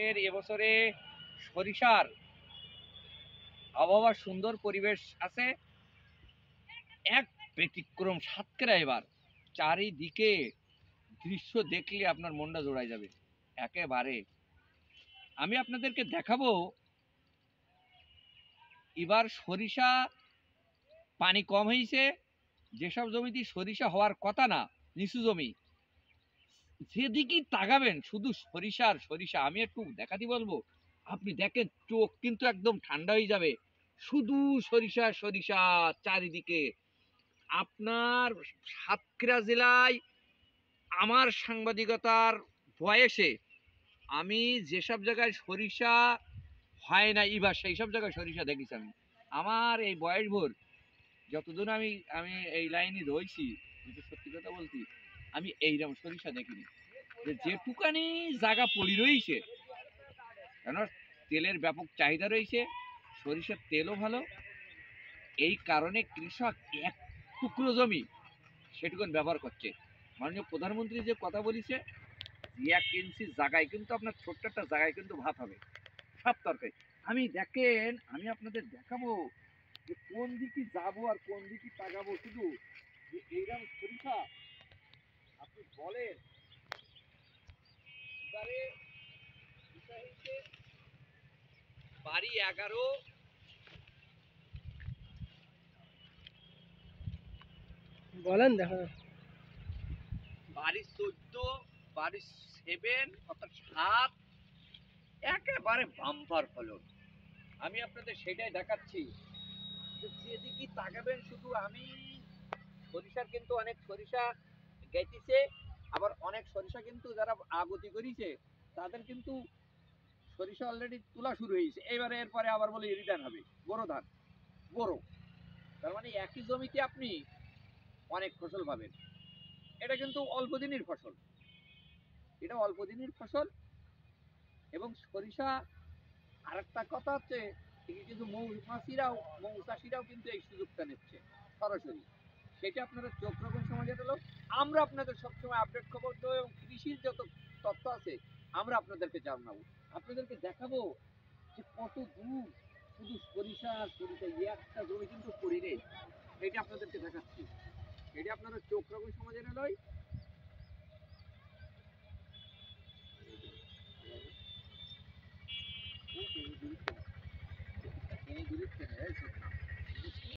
আমাদের এবছরে সরিষার আবহাওয়া সুন্দর পরিবেশ আছে। এক ব্যতিক্রম সাতক্ষীরা এবার চারিদিকে দৃশ্য দেখলে আপনার মনটা জোড়ায় যাবে একেবারে। আমি আপনাদেরকে দেখাবো এবার সরিষা পানি কম হয়েছে, যেসব জমিতে সরিষা হওয়ার কথা না, নিচু জমি, যেদিকেই তাকাবেন শুধু সরিষার সরিষা। আমি একটু দেখাতে বলবো, আপনি দেখেন চোখ কিন্তু একদম ঠান্ডা হয়ে যাবে, শুধু সরিষা সরিষা চারিদিকে। আপনার সাতক্ষীরা জেলায় আমার সাংবাদিকতার বয়সে আমি যেসব জায়গায় সরিষা হয় না এবার সেই সব জায়গায় সরিষা দেখেছি। আমি আমার এই বয়স ভোর যতদিন আমি আমি এই লাইনে রয়েছি, কিন্তু সত্যি কথা বলছি আমি এইরকম সরিষা দেখিনি। যেটুকানি জায়গা পড়ি রয়েছে, কেন তেলের ব্যাপক চাহিদা রয়েছে, সরিষার তেলও ভালো, এই কারণে কৃষক এক টুকরো জমি সেটুকুন ব্যবহার করছে। মাননীয় প্রধানমন্ত্রী যে কথা বলেছে, যে 1 ইঞ্চি জায়গায় কিন্তু আপনার ছোট্ট একটা জায়গায় কিন্তু ভাত হবে সব তরকারি। আমি দেখেন, আমি আপনাদের দেখাবো যে কোন দিকে যাবো আর কোন দিকে তাকাবো, শুধু যে এইরকম সরিষা আপনি বলেন। এবারে বিষয় হচ্ছে বাড়ি 11, বলেন দেখো। বাড়ি 14, বাড়ি 7 অর্থাৎ 7, একেবারে বাম্পার ফলন। আমি আপনাদের সেটাই দেখাচ্ছি যে যেদিকে তাকাবেন শুধু আমি। সরিষার কিন্তু অনেক সরিষা গেইতেছে, আবার অনেক সরিষা কিন্তু যারা আগতি করেছে তাদের কিন্তু সরিষা অলরেডি তোলা শুরু হয়েছে। এবারে এরপরে আবার বলে এরি ধান হবে, বড় ধান, বড়। তার মানে একই জমিতে আপনি অনেক ফসল পাবেন। এটা কিন্তু অল্প দিনের ফসল, এটা অল্প দিনের ফসল। এবং সরিষা আরেকটা কথা হচ্ছে, কিন্তু মৌমাছিরাও মৌচাষিরাও কিন্তু এই সুযোগটা নিচ্ছে সরাসরি। সেটা আপনারা চোখ রাখুন সমাজের লোক। আমরা আপনাদের সবসময় আপডেট খবর দেবো এবং কৃষির যত তথ্য আছে আমরা আপনাদেরকে জানাবো, আপনাদেরকে দেখাবো যে কত দূর শুধু সরিষা সরিষা। একটা জমি কিন্তু পড়ি নেই, এটা আপনাদেরকে দেখাচ্ছি। এটা আপনারা চোখ রাখুন সমাজের নয়। এই দূরত্ব না, এই সব না।